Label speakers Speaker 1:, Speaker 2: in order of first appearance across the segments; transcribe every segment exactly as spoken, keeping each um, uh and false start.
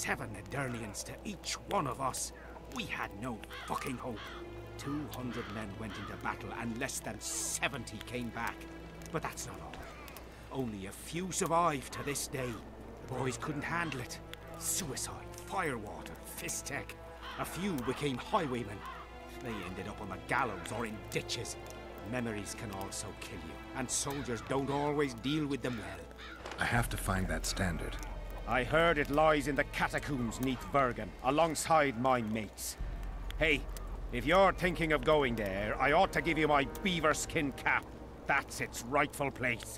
Speaker 1: seven Edirnians to each one of us. We had no fucking hope. Two hundred men went into battle and less than seventy came back. But that's not all. Only a few survived to this day. The boys couldn't handle it. Suicide, firewater, fist tech. A few became highwaymen. They ended up on the gallows or in ditches. Memories can also kill you, and soldiers don't always deal with them well.
Speaker 2: I have to find that standard.
Speaker 1: I heard it lies in the catacombs neath Bergen, alongside my mates. Hey, if you're thinking of going there, I ought to give you my beaver skin cap. That's its rightful place.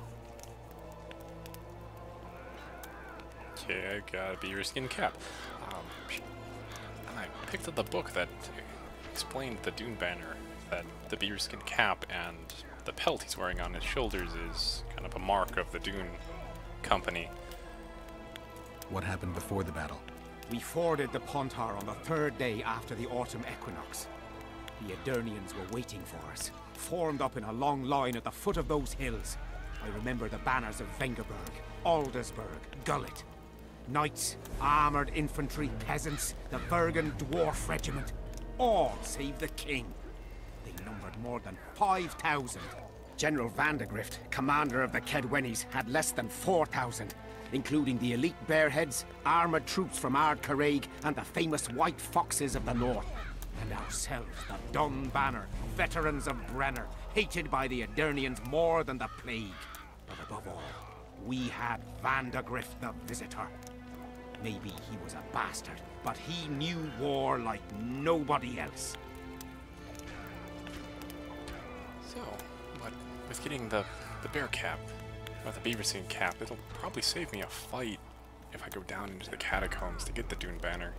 Speaker 3: Okay, I got a beaver skin cap. Um, and I picked up the book that explained the Dune banner, that the beaver skin cap and the pelt he's wearing on his shoulders is kind of a mark of the Dune company.
Speaker 2: What happened before the battle?
Speaker 1: We forded the Pontar on the third day after the autumn equinox. The Edirnians were waiting for us, formed up in a long line at the foot of those hills. I remember the banners of Vengerberg, Aldersburg, Gullet. Knights, armoured infantry, peasants, the Bergen Dwarf Regiment. All save the king. They numbered more than five thousand. General Vandegrift, commander of the Kedwennies, had less than four thousand, including the elite Bearheads, armoured troops from Ard Caraig, and the famous White Foxes of the North. And ourselves, the Dun Banner, veterans of Brenner, hated by the Edirnians more than the plague. But above all, we had Vandegrift the Visitor. Maybe he was a bastard, but he knew war like nobody else.
Speaker 3: So, but with getting the, the bear cap, or the beaver skin cap, it'll probably save me a fight if I go down into the catacombs to get the Dune banner.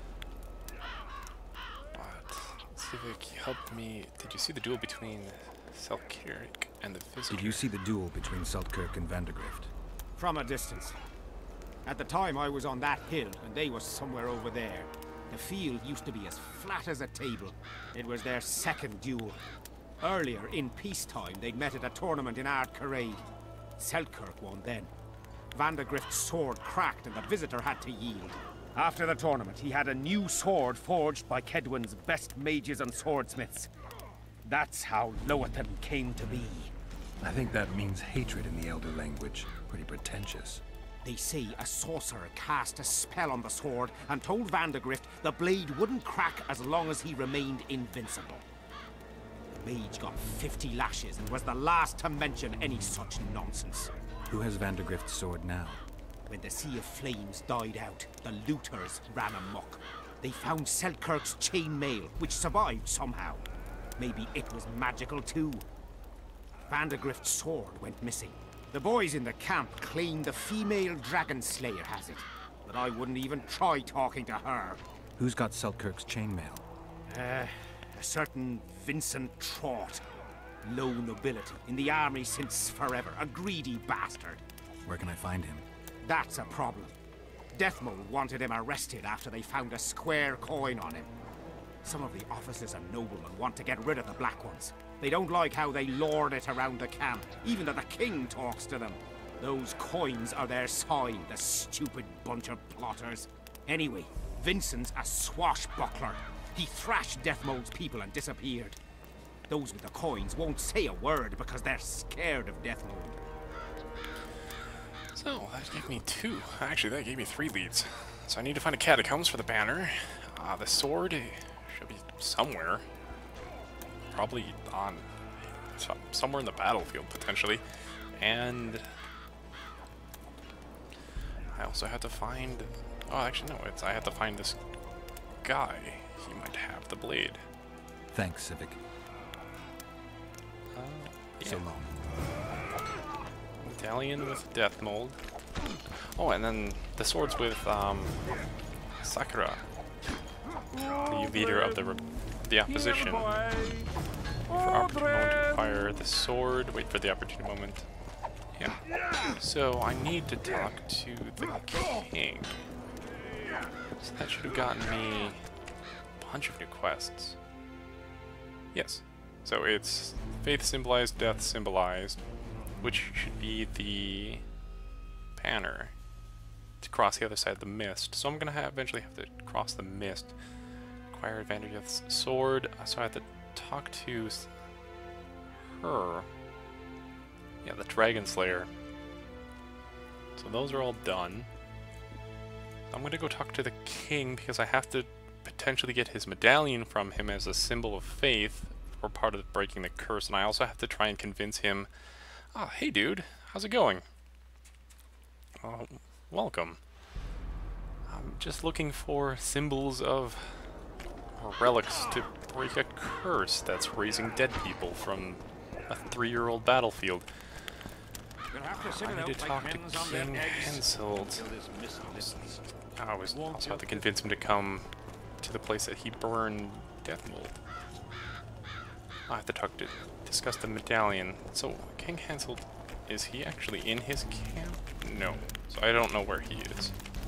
Speaker 3: But Civic helped me. Did you see the duel between Selkirk and the Visitor?
Speaker 2: Did you see the duel between Selkirk and Vandegrift?
Speaker 1: From a distance. At the time I was on that hill, and they were somewhere over there. The field used to be as flat as a table. It was their second duel. Earlier, in peacetime, they'd met at a tournament in Ard Caraig. Selkirk won then. Vandegrift's sword cracked and the Visitor had to yield. After the tournament, he had a new sword forged by Kedwen's best mages and swordsmiths. That's how Loathan came to be.
Speaker 2: I think that means hatred in the Elder language. Pretty pretentious.
Speaker 1: They say a sorcerer cast a spell on the sword and told Vandegrift the blade wouldn't crack as long as he remained invincible. The mage got fifty lashes and was the last to mention any such nonsense.
Speaker 2: Who has Vandegrift's sword now?
Speaker 1: When the Sea of Flames died out, the looters ran amok. They found Selkirk's chainmail, which survived somehow. Maybe it was magical too. Vandegrift's sword went missing. The boys in the camp claim the female dragon slayer has it, but I wouldn't even try talking to her.
Speaker 2: Who's got Selkirk's chainmail?
Speaker 1: Uh, a certain Vincent Trott. Low nobility, in the army since forever, a greedy bastard.
Speaker 2: Where can I find him?
Speaker 1: That's a problem. Deathmold wanted him arrested after they found a square coin on him. Some of the officers and noblemen want to get rid of the Black Ones. They don't like how they lord it around the camp, even though the king talks to them. Those coins are their sign, the stupid bunch of plotters. Anyway, Vincent's a swashbuckler. He thrashed Deathmold's people and disappeared. Those with the coins won't say a word because they're scared of Deathmold.
Speaker 3: So, that gave me two. Actually, that gave me three leads. So I need to find a catacombs for the banner. Uh, the sword should be somewhere. Probably on some, somewhere in the battlefield, potentially. And I also have to find... Oh, actually, no. It's I have to find this guy. He might have the blade.
Speaker 2: Thanks, Civic.
Speaker 3: Uh, yeah.
Speaker 2: So long.
Speaker 3: Medallion with death mold. Oh, and then the swords with um, Sakura, the leader of the re the opposition. For opportune moment to acquire the sword. Wait for the opportune moment. Yeah. So I need to talk to the king. So that should have gotten me a bunch of new quests. Yes. So it's faith symbolized, death symbolized, which should be the banner. to cross the other side of the mist. So I'm gonna have, eventually have to cross the mist. Acquire advantage of the sword. So I have to talk to her. Yeah, the Dragon Slayer. So those are all done. I'm gonna go talk to the king because I have to potentially get his medallion from him as a symbol of faith or part of breaking the curse, and I also have to try and convince him. Ah, hey dude, how's it going? Uh, welcome. I'm just looking for symbols of or relics to break a curse that's raising dead people from a three-year-old battlefield. I need to talk to King Henselt. I always also have to convince him to come to the place that he burned Deathmold. I have to talk to discuss the medallion. So King Henselt, is he actually in his camp? No. So I don't know where he is.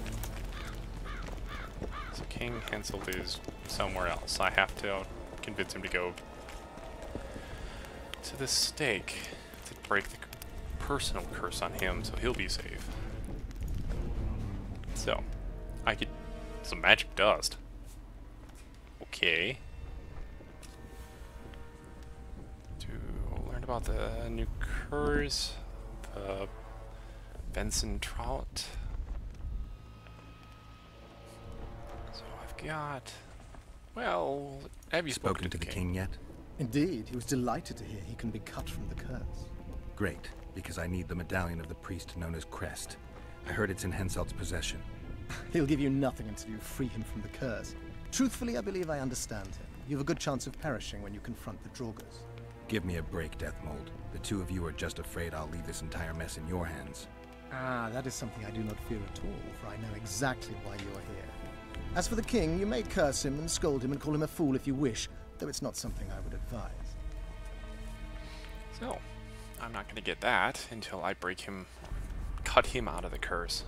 Speaker 3: So King Henselt is somewhere else. I have to convince him to go to the stake to break the personal curse on him, so he'll be safe. So, I could... some magic dust. Okay. To learn about the new curse, the Benson Trout. So I've got... Well, have you spoken,
Speaker 2: Spoken to the
Speaker 3: king?
Speaker 2: king yet?
Speaker 4: Indeed, he was delighted to hear he can be cut from the curse.
Speaker 2: Great, because I need the medallion of the priest known as Crest. I heard it's in Henselt's possession.
Speaker 4: He'll give you nothing until you free him from the curse. Truthfully, I believe I understand him. You have a good chance of perishing when you confront the Draugrs.
Speaker 2: Give me a break, Deathmold. The two of you are just afraid I'll leave this entire mess in your hands.
Speaker 4: Ah, that is something I do not fear at all, for I know exactly why you are here. As for the king, you may curse him and scold him and call him a fool if you wish, though it's not something I would advise.
Speaker 3: So, I'm not going to get that until I break him, cut him out of the curse.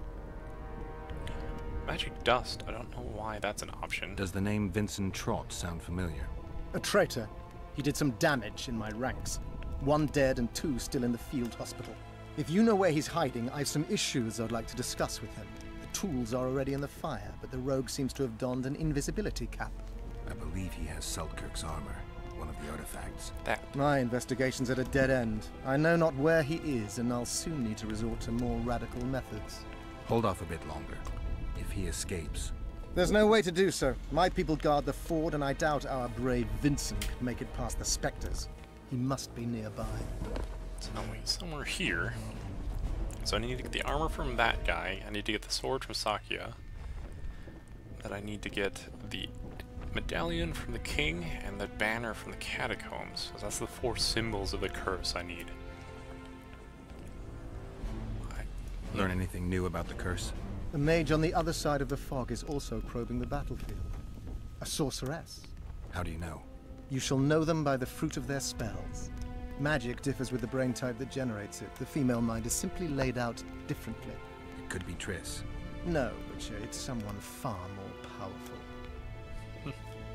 Speaker 3: Magic dust, I don't know why that's an option.
Speaker 2: Does the name Vincent Trott sound familiar?
Speaker 4: A traitor. He did some damage in my ranks. One dead and two still in the field hospital. If you know where he's hiding, I've some issues I'd like to discuss with him. The tools are already in the fire, but the rogue seems to have donned an invisibility cap.
Speaker 2: I believe he has Seltkirk's armor, one of the artifacts.
Speaker 3: That.
Speaker 4: My investigation's at a dead end. I know not where he is, and I'll soon need to resort to more radical methods.
Speaker 2: Hold off a bit longer. If he escapes...
Speaker 4: There's no way to do so. My people guard the ford, and I doubt our brave Vincent could make it past the specters. He must be nearby.
Speaker 3: So he's somewhere here. So I need to get the armor from that guy. I need to get the sword from Sakya. Then I need to get the medallion from the king and the banner from the catacombs. So that's the four symbols of the curse I need. I...
Speaker 2: Learn anything new about the curse?
Speaker 4: The mage on the other side of the fog is also probing the battlefield. A sorceress.
Speaker 2: How do you know?
Speaker 4: You shall know them by the fruit of their spells. Magic differs with the brain type that generates it. The female mind is simply laid out differently.
Speaker 2: It could be Triss.
Speaker 4: No, Butcher, it's someone far more powerful.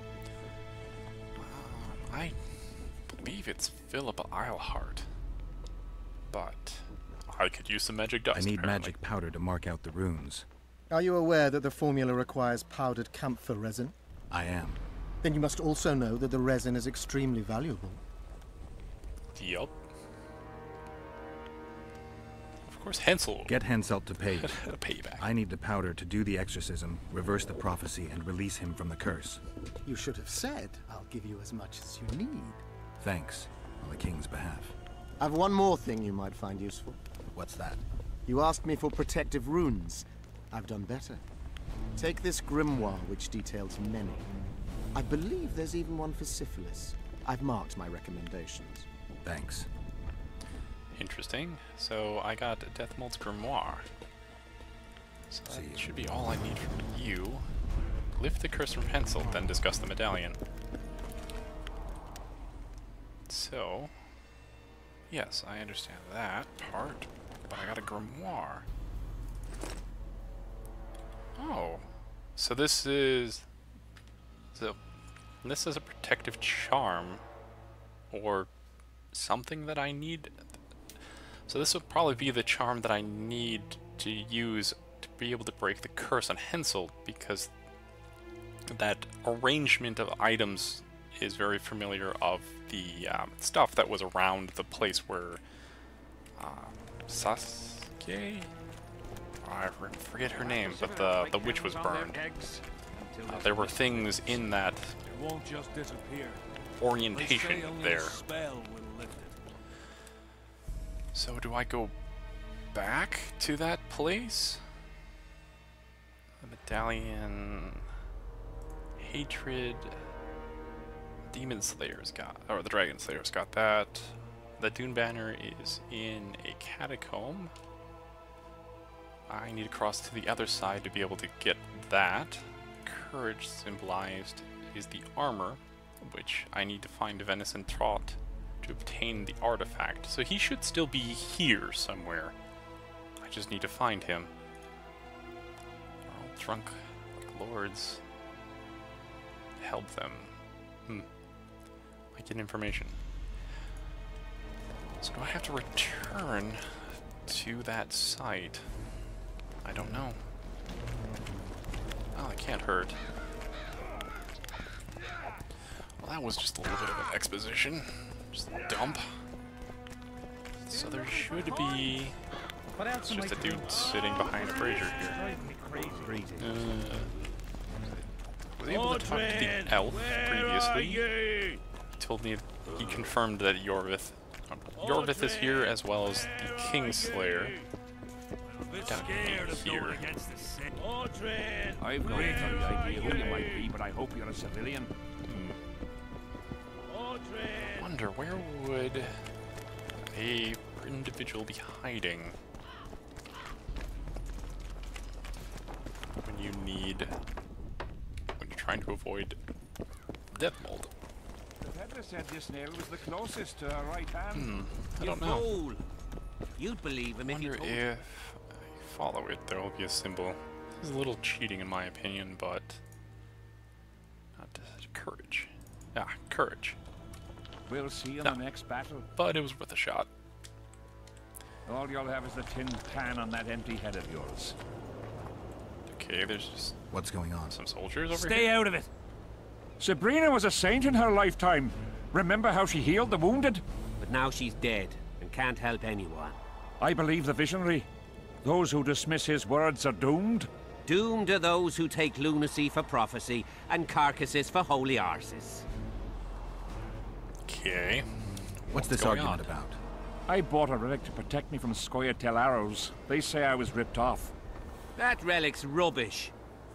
Speaker 3: um, I believe it's Philip Eilhart. But I could use some magic dust.
Speaker 2: I need
Speaker 3: apparently.
Speaker 2: magic powder to mark out the runes.
Speaker 4: Are you aware that the formula requires powdered camphor resin?
Speaker 2: I am.
Speaker 4: Then you must also know that the resin is extremely valuable.
Speaker 3: Yup. Of course, Henselt.
Speaker 2: Get Henselt to pay.
Speaker 3: a payback.
Speaker 2: I need the powder to do the exorcism, reverse the prophecy, and release him from the curse.
Speaker 4: You should have said, I'll give you as much as you need.
Speaker 2: Thanks, on the king's behalf.
Speaker 4: I've one more thing you might find useful.
Speaker 2: What's that?
Speaker 4: You asked me for protective runes. I've done better. Take this grimoire, which details many. I believe there's even one for syphilis. I've marked my recommendations.
Speaker 2: Thanks.
Speaker 3: Interesting. So I got Deathmold's grimoire. So that
Speaker 2: See.
Speaker 3: should be all I need from you. Lift the curse from Henselt, then discuss the medallion. So, yes, I understand that part, but I got a grimoire. Oh, so this is so this is a protective charm, or something that I need. So this would probably be the charm that I need to use to be able to break the curse on Henselt, because that arrangement of items is very familiar of the um, stuff that was around the place where uh, Sasuke? I forget her name, but the, the witch was burned. Uh, there were things in that orientation there. So do I go back to that place? The medallion, hatred, demon slayer's got, or the dragon slayer's got that. The Dune banner is in a catacomb. I need to cross to the other side to be able to get that. Courage symbolized is the armor, which I need to find Venison Trot to obtain the artifact. So he should still be here somewhere. I just need to find him. They're all drunk like lords. Help them. Hmm. I get information. So do I have to return to that site? I don't know. Oh, it can't hurt. Well, that was just a little bit of an exposition. Just a dump. So there should be... It's just a dude sitting behind a brazier here. Uh, was able to talk to the elf previously. He told me, he confirmed that Yorvith, um, Yorvith is here, as well as the Kingslayer. Down here.
Speaker 5: I've no idea who you might be, but I hope you're a civilian.
Speaker 3: Hmm. Wonder where would a individual be hiding when you need, when you're trying to avoid death mold?
Speaker 5: The peddler said this nail was the closest to our right hand.
Speaker 3: Hmm. I
Speaker 6: You
Speaker 3: don't know.
Speaker 6: fool. You'd believe him if you
Speaker 3: Wonder
Speaker 6: told
Speaker 3: if I follow it, there will be a symbol. This is a little cheating in my opinion, but not courage. Ah, courage.
Speaker 5: We'll see in
Speaker 3: No.
Speaker 5: the next battle.
Speaker 3: But it was worth a shot.
Speaker 5: All you'll have is the tin can on that empty head of yours.
Speaker 3: Okay, there's just
Speaker 2: What's going on?
Speaker 3: some soldiers over
Speaker 5: Stay
Speaker 3: here.
Speaker 5: out of it. Sabrina was a saint in her lifetime. Remember how she healed the wounded?
Speaker 6: But now she's dead and can't help anyone.
Speaker 5: I believe the visionary. Those who dismiss his words are doomed.
Speaker 6: Doomed are those who take lunacy for prophecy and carcasses for holy arses.
Speaker 3: Okay.
Speaker 2: What's this
Speaker 3: going
Speaker 2: argument
Speaker 3: on?
Speaker 2: about?
Speaker 5: I bought a relic to protect me from Scoia'tael arrows. They say I was ripped off.
Speaker 6: That relic's rubbish.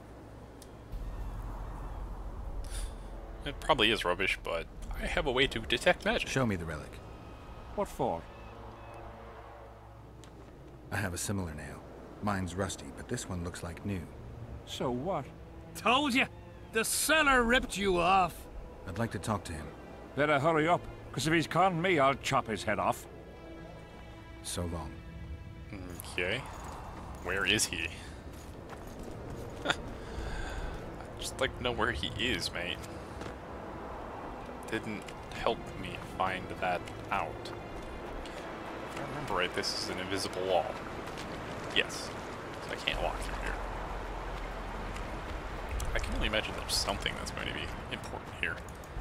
Speaker 3: It probably is rubbish, but I have a way to detect magic.
Speaker 2: Show me the relic.
Speaker 5: What for?
Speaker 2: I have a similar nail. Mine's rusty, but this one looks like new.
Speaker 5: So what?
Speaker 7: Told you! The seller ripped you off!
Speaker 2: I'd like to talk to him.
Speaker 5: Better hurry up, because if he's conned me, I'll chop his head off.
Speaker 2: So long.
Speaker 3: Okay. Where is he? I just like to know where he is, mate. Didn't help me find that out. If I remember right, this is an invisible wall. Yes. So I can't walk through here. I can only imagine there's something that's going to be important here.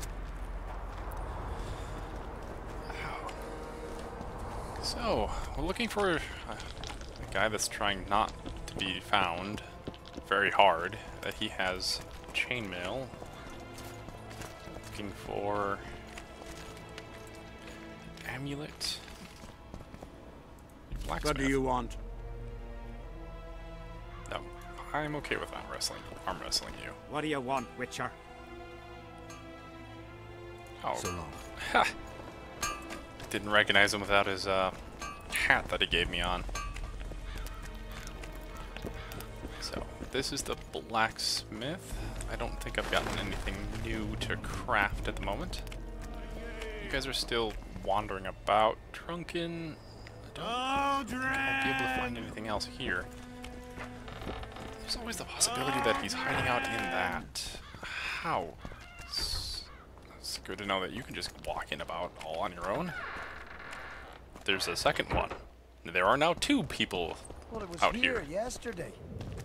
Speaker 3: So, we're looking for a, a guy that's trying not to be found very hard, that he has chainmail. Looking for amulet. Blacksmith.
Speaker 1: What do you want?
Speaker 3: No, I'm okay with arm wrestling. Arm wrestling you.
Speaker 1: What do you want, Witcher?
Speaker 3: Oh,
Speaker 2: So long.
Speaker 3: ha! Didn't recognize him without his uh, hat that he gave me on. So, this is the blacksmith. I don't think I've gotten anything new to craft at the moment. You guys are still wandering about, drunken. I don't think I'll be able to find anything else here. There's always the possibility that he's hiding out in that house. It's good to know that you can just walk in about all on your own. There's a second one. There are now two people
Speaker 8: Well, it was
Speaker 3: out
Speaker 8: here
Speaker 3: here.
Speaker 8: yesterday.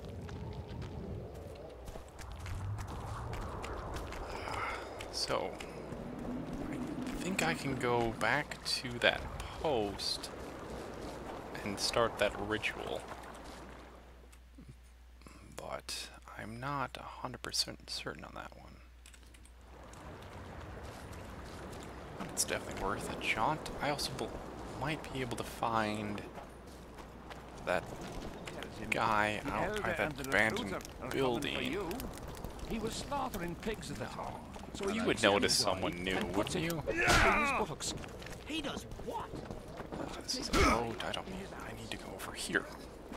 Speaker 3: So, I think I can go back to that post and start that ritual. But I'm not one hundred percent certain on that one. But it's definitely worth a jaunt. I also might be able to find that guy out by that abandoned building.
Speaker 5: He was slaughtering pigs at the time. So
Speaker 3: You would notice someone new, wouldn't you?
Speaker 6: He does what?
Speaker 3: Uh, this is a road. I don't. I need to go over here.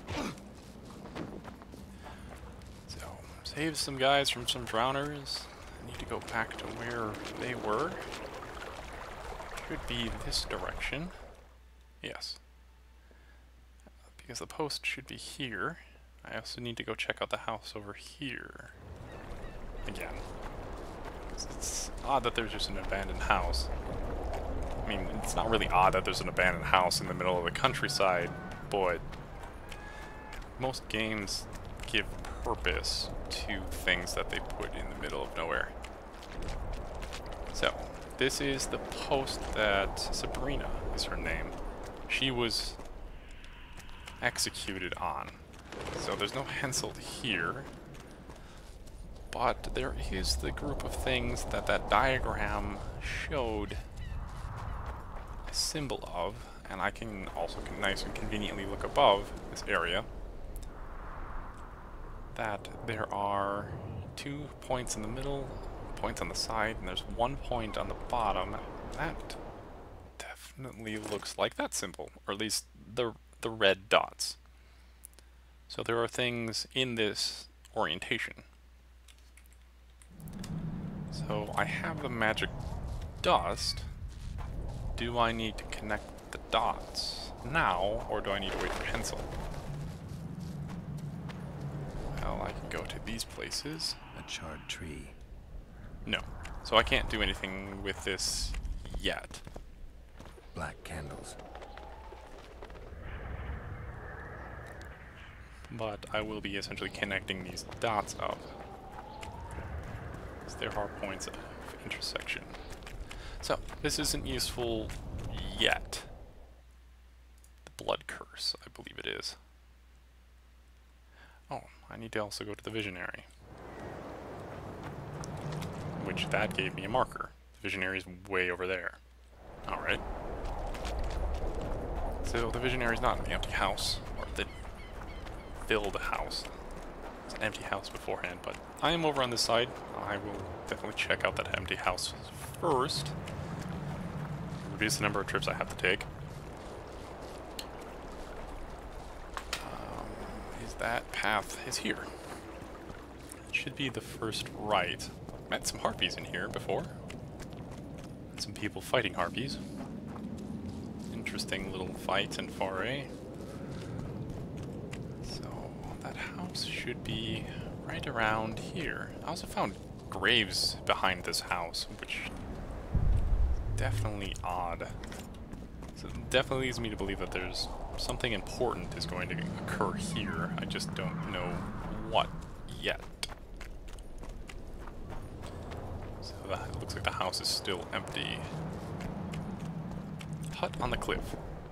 Speaker 3: So, save some guys from some drowners. I need to go back to where they were. Could be this direction. Yes. Because the post should be here. I also need to go check out the house over here. Again. It's odd that there's just an abandoned house. I mean, it's not really odd that there's an abandoned house in the middle of the countryside, but most games give purpose to things that they put in the middle of nowhere. So, this is the post that Sabrina is her name. She was executed on. So there's no Henselt here. But there is the group of things that that diagram showed a symbol of, and I can also nice and conveniently look above this area that there are two points in the middle, points on the side, and there's one point on the bottom. That definitely looks like that symbol, or at least the the red dots. So there are things in this orientation. So I have the magic dust. Do I need to connect the dots now, or do I need to wait for Henselt? Well, I can go to these places.
Speaker 2: A charred tree.
Speaker 3: No. So I can't do anything with this yet.
Speaker 2: Black candles.
Speaker 3: But I will be essentially connecting these dots up. There are points of intersection. So, this isn't useful yet. The blood curse, I believe it is. Oh, I need to also go to the visionary. Which that gave me a marker. The visionary is way over there. Alright. So the visionary is not in the empty house, or the filled house. It's an empty house beforehand, but I am over on this side. I will definitely check out that empty house first. Reduce the number of trips I have to take. Um, is that path is here? It should be the first right. Met some harpies in here before. Some people fighting harpies. Interesting little fight and foray. So that house should be right around here. I also found graves behind this house, which definitely odd. So it definitely leads me to believe that there's something important is going to occur here. I just don't know what yet. So that it looks like the house is still empty. Hut on the cliff.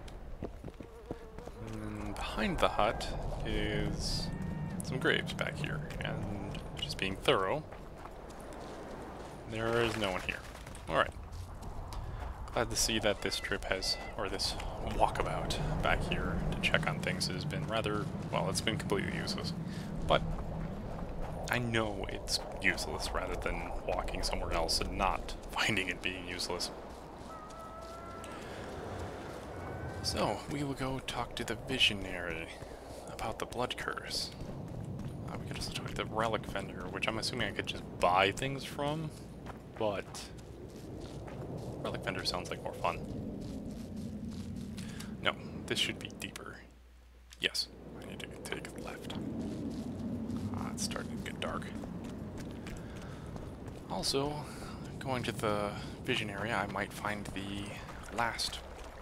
Speaker 3: And behind the hut is some graves back here, and just being thorough, there is no one here. Alright. Glad to see that this trip has, or this walkabout back here to check on things has been rather, well, it's been completely useless. But I know it's useless rather than walking somewhere else and not finding it being useless. So, we will go talk to the visionary about the blood curse. Uh, we could also talk to the relic vendor, which I'm assuming I could just buy things from, but relic vendor sounds like more fun. No, this should be deeper. Yes, I need to take a left. Uh, it's starting to get dark. Also, going to the vision area, I might find the last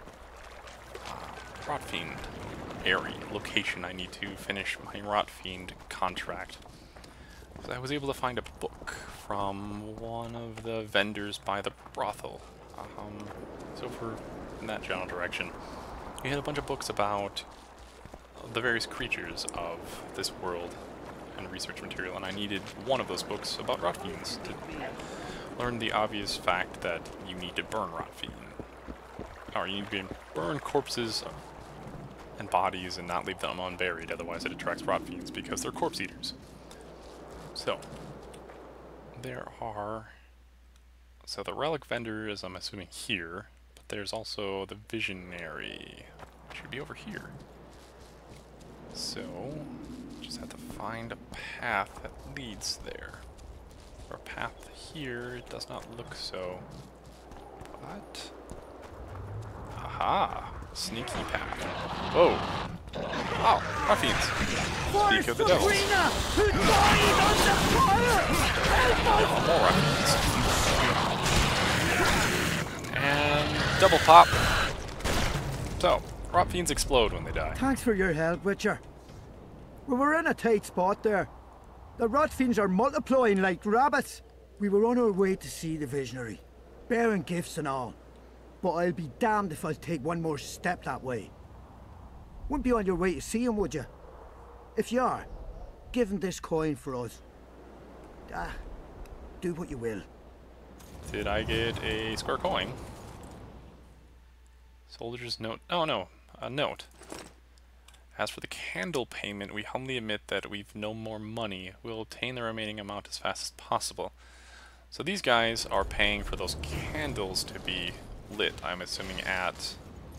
Speaker 3: uh, Rotfiend area, location I need to finish my Rotfiend contract. So I was able to find a book from one of the vendors by the brothel. Um, so for in that general direction, we had a bunch of books about the various creatures of this world and research material, and I needed one of those books about rot fiends to learn the obvious fact that you need to burn rot fiend, or you need to burn corpses and bodies and not leave them unburied, otherwise it attracts rot fiends because they're corpse eaters. So, there are... So the relic vendor is, I'm assuming, here, but there's also the visionary, which should be over here. So, just have to find a path that leads there. For a path here, it does not look so. But... Aha! Sneaky path. Whoa! Oh, rot fiends! Speak of the devil. Oh, more rot fiends. And double pop. So, rot fiends explode when they die.
Speaker 8: Thanks for your help, Witcher. We were in a tight spot there. The rot fiends are multiplying like rabbits. We were on our way to see the visionary, bearing gifts and all. But I'll be damned if I'll take one more step that way. Wouldn't be on your way to see him, would you? If you are, give him this coin for us. Ah, do what you will.
Speaker 3: Did I get a square coin? Soldier's note. Oh no, a note. As for the candle payment, we humbly admit that we've no more money. We'll obtain the remaining amount as fast as possible. So these guys are paying for those candles to be lit, I'm assuming, at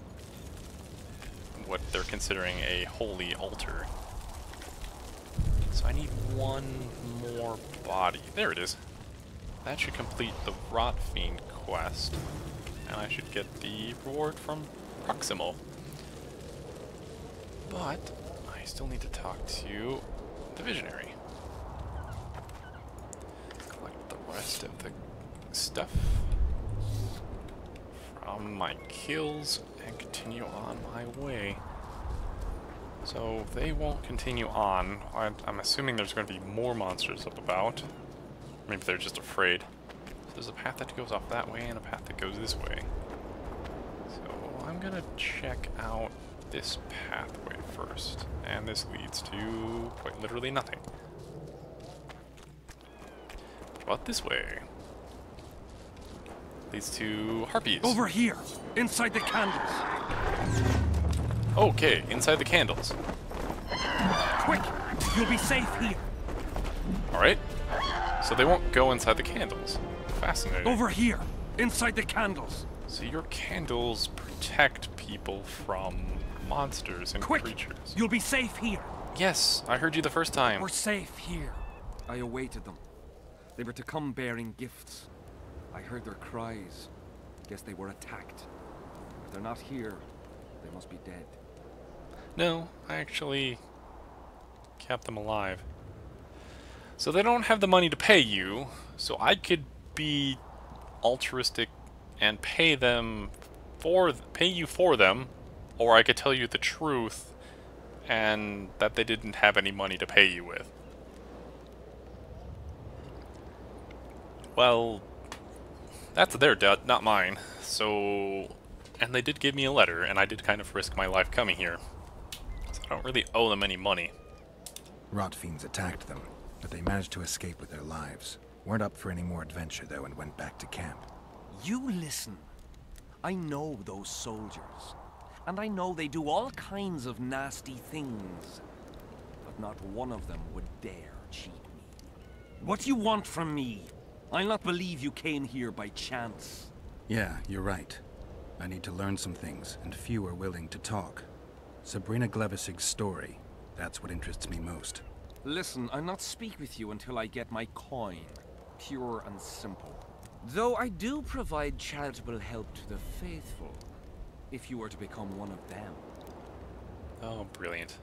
Speaker 3: what they're considering a holy altar. So I need one more body. There it is. That should complete the Rot Fiend quest. And I should get the reward from Proximal. But I still need to talk to the Visionary. Collect the rest of the stuff from my kills and continue on my way. So they won't continue on. I, I'm assuming there's going to be more monsters up about. Maybe they're just afraid. So there's a path that goes off that way and a path that goes this way. So I'm gonna check out this pathway first. And this leads to quite literally nothing. But this way leads to harpies.
Speaker 5: Over here, inside the candles.
Speaker 3: Okay, inside the candles.
Speaker 5: Quick, you'll be safe here.
Speaker 3: Alright. So they won't go inside the candles. Fascinating.
Speaker 5: Over here, inside the candles.
Speaker 3: So your candles protect people from monsters and
Speaker 5: Quick,
Speaker 3: creatures.
Speaker 5: You'll be safe here.
Speaker 3: Yes, I heard you the first time.
Speaker 5: We're safe here.
Speaker 1: I awaited them. They were to come bearing gifts. I heard their cries. Guess they were attacked. If they're not here, they must be dead.
Speaker 3: No, I actually kept them alive. So they don't have the money to pay you, so I could be altruistic and pay them for pay you for them, or I could tell you the truth and that they didn't have any money to pay you with. Well, that's their debt, not mine. So, and they did give me a letter, and I did kind of risk my life coming here. So I don't really owe them any money.
Speaker 2: Rot fiends attacked them, but they managed to escape with their lives. Weren't up for any more adventure, though, and went back to camp.
Speaker 6: You listen. I know those soldiers. And I know they do all kinds of nasty things. But not one of them would dare cheat me. What do you want from me? I'll not believe you came here by chance.
Speaker 2: Yeah, you're right. I need to learn some things, and few are willing to talk. Sabrina Glevisig's story, that's what interests me most.
Speaker 1: Listen, I'll not speak with you until I get my coin. Pure and simple.
Speaker 6: Though I do provide charitable help to the faithful,
Speaker 1: if you were to become one of them.
Speaker 3: Oh, brilliant.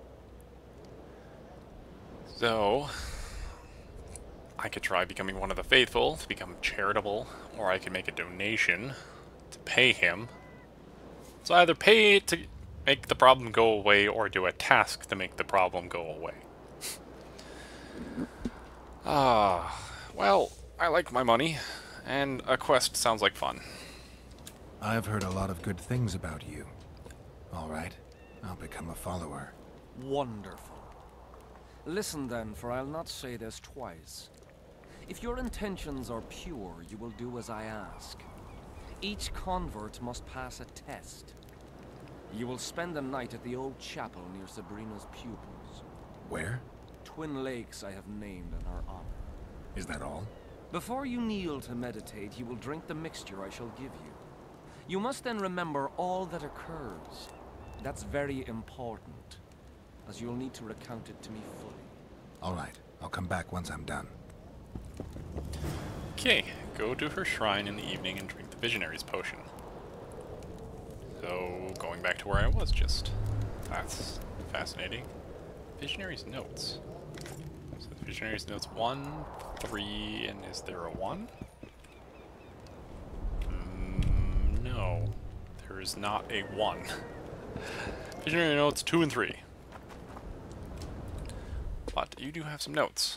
Speaker 3: So, I could try becoming one of the faithful to become charitable, or I could make a donation to pay him. So either pay to make the problem go away, or do a task to make the problem go away. Ah, Well, I like my money, and a quest sounds like fun.
Speaker 2: I've heard a lot of good things about you. All right, I'll become a follower.
Speaker 6: Wonderful. Listen then, for I'll not say this twice. If your intentions are pure, you will do as I ask. Each convert must pass a test. You will spend the night at the old chapel near Sabrina's pupils.
Speaker 2: Where?
Speaker 6: Twin lakes I have named in her honor.
Speaker 2: Is that all?
Speaker 6: Before you kneel to meditate, you will drink the mixture I shall give you. You must then remember all that occurs. That's very important, as you'll need to recount it to me fully.
Speaker 2: All right, I'll come back once I'm done.
Speaker 3: Okay, go to her shrine in the evening and drink the Visionary's potion. So, going back to where I was just. That's fascinating. Visionary's notes. So the Visionary's notes one, three, and is there a one? Mm, no, there is not a one. Visionary notes two and three. But you do have some notes.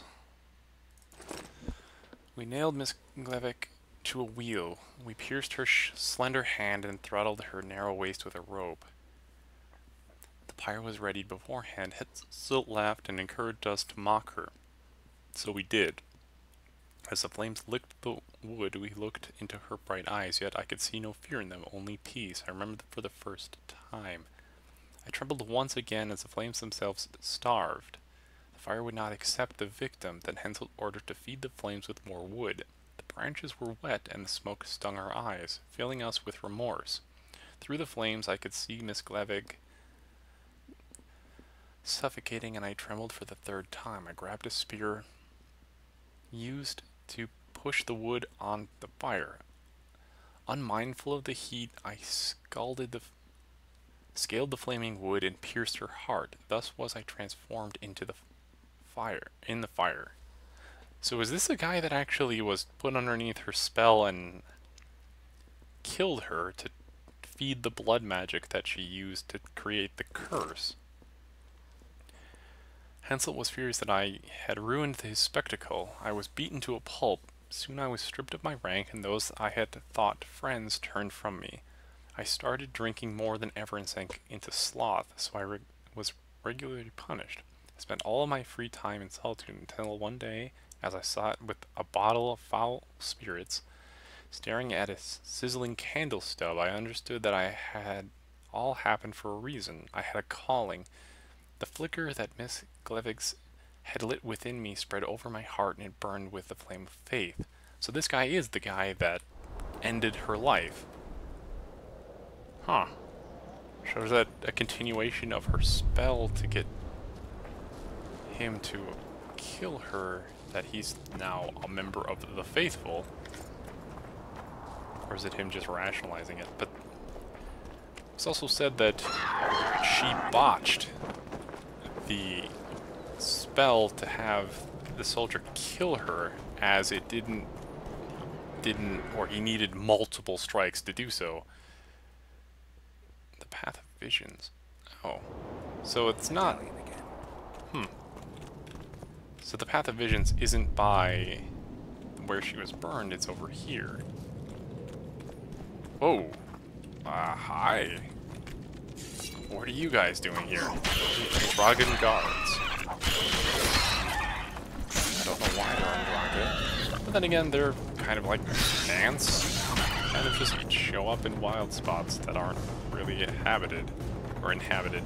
Speaker 3: We nailed Miss Glevick to a wheel. We pierced her sh slender hand and throttled her narrow waist with a rope. The pyre was ready beforehand. Hetzel laughed and encouraged us to mock her. So we did. As the flames licked the wood, we looked into her bright eyes, yet I could see no fear in them, only peace. I remembered for the first time. I trembled once again as the flames themselves starved. The fire would not accept the victim, then Hensel ordered to feed the flames with more wood. The branches were wet, and the smoke stung our eyes, filling us with remorse. Through the flames I could see Miss Glevick suffocating, and I trembled for the third time. I grabbed a spear used to push the wood on the fire. Unmindful of the heat, I scalded the scaled the flaming wood and pierced her heart. Thus was I transformed into the fire in the fire. So is this a guy that actually was put underneath her spell and killed her to feed the blood magic that she used to create the curse? Hensel was furious that I had ruined his spectacle. I was beaten to a pulp. Soon I was stripped of my rank, and those I had thought friends turned from me. I started drinking more than ever and sank into sloth, so I re was regularly punished. I spent all of my free time in solitude until one day, as I sat with a bottle of foul spirits, staring at a sizzling candle stub, I understood that I had all happened for a reason. I had a calling. The flicker that Miss Glevick's had lit within me spread over my heart, and it burned with the flame of faith. So this guy is the guy that ended her life. Huh. Shows that a continuation of her spell to get him to kill her, that he's now a member of the faithful. Or is it him just rationalizing it? But it's also said that she botched the spell to have the soldier kill her, as it didn't didn't or he needed multiple strikes to do so. The Path of Visions. Oh. So it's not Hmm. So the Path of Visions isn't by where she was burned, it's over here. Whoa. Uh, hi. What are you guys doing here? Dragon guards. I don't know why they're on Draga. But then again, they're kind of like ants. Kind of just show up in wild spots that aren't really inhabited. Or inhabited.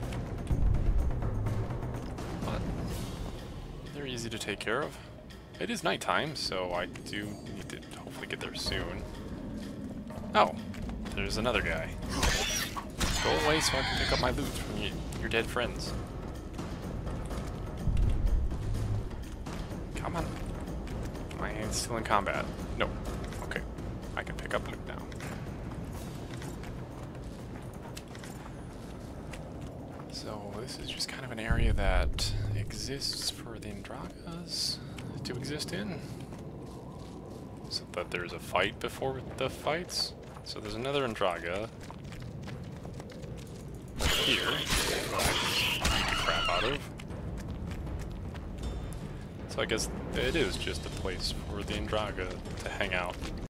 Speaker 3: But they're easy to take care of. It is nighttime, so I do need to hopefully get there soon. Oh, there's another guy. Go away so I can pick up my loot from you, your dead friends. Come on. My hand's still in combat. No. Okay. I can pick up loot now. So this is just kind of an area that exists for the Andragas to exist in. So that there's a fight before the fights. So there's another Andraga here, beat the crap out of. So I guess it is just a place for the Indraga to hang out.